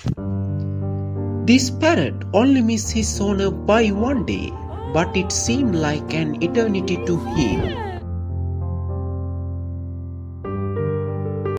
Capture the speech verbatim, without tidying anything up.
This parrot only missed his owner by one day, but it seemed like an eternity to him.